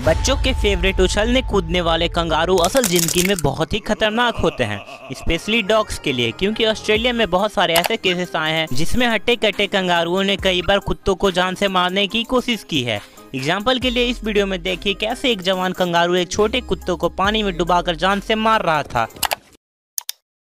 बच्चों के फेवरेट उछलने कूदने वाले कंगारू असल जिंदगी में बहुत ही खतरनाक होते हैं, स्पेशली डॉग्स के लिए, क्योंकि ऑस्ट्रेलिया में बहुत सारे ऐसे केसेस आए हैं जिसमें हट्टे कट्टे कंगारुओं ने कई बार कुत्तों को जान से मारने की कोशिश की है। एग्जाम्पल के लिए इस वीडियो में देखिए कैसे एक जवान कंगारू एक छोटे कुत्तों को पानी में डुबाकर जान से मार रहा था।